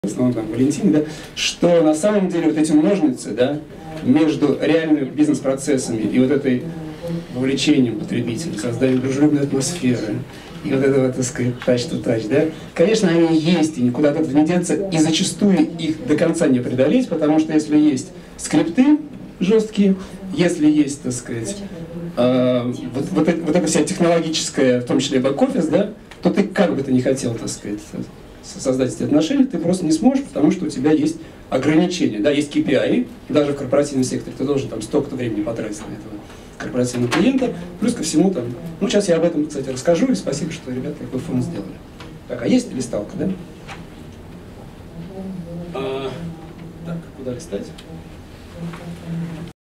в основном там Валентине, да, что на самом деле вот эти ножницы, да, между реальными бизнес-процессами и вот этой вовлечением потребителей, созданием дружелюбной атмосферы, и вот этого, так сказать, touch-to-touch, да, конечно, они есть, и никуда от этого не деться, и зачастую их до конца не преодолеть, потому что если есть скрипты жесткие, если есть, так сказать, вот эта вся технологическая, в том числе бэк-офис, да, то ты как бы ты не хотел, так сказать, создать эти отношения, ты просто не сможешь, потому что у тебя есть ограничения, да, есть KPI, даже в корпоративном секторе ты должен там столько-то времени потратить на этого корпоративного клиента, плюс ко всему там, ну сейчас я об этом, кстати, расскажу, и спасибо, что ребята такой фон сделали. Так, а есть листалка, да? Так, куда листать?